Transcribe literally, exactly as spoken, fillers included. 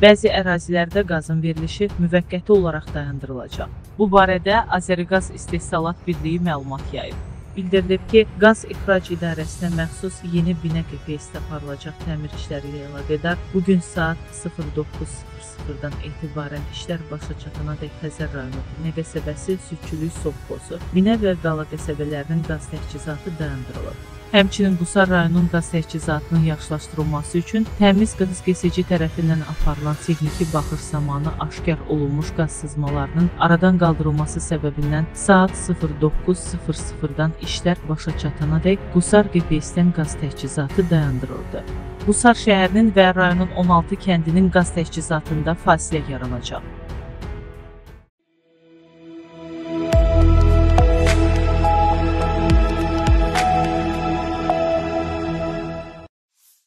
Bəzi ərazilərdə qazın verilişi müvəqqəti olaraq dayandırılacaq. Bu barədə Azəriqaz İstehsalat Birliyi məlumat yayıb. Bildirilib ki, Qaz İxrac İdarəsinə məxsus yeni binə Q P S-də aparılacaq təmir işləri ilə əlaqədar bugün saat sıfır doqquz sıfır sıfırdan etibarən işlər başa çatanadək Xəzər rayonu Binə qəsəbəsi, Südçülük sovxozu, Binə və Qala qəsəbələrinin qaz təchizatı dayandırılıb. Həmçinin Qusar rayonunun qaz təchizatının yaxşılaşdırılması üçün təmiz qaz kesici tərəfindən aparılan texniki baxış zamanı aşkar olunmuş qaz sızmalarının aradan qaldırılması səbəbindən saat sıfır doqquz sıfır sıfırdan işlər başa çatanadək Qusar Q P S-dən qaz təchizatı dayandırıldı. Qusar şəhərinin və rayonun on altı kəndinin qaz təchizatında fasilə yaranacaq.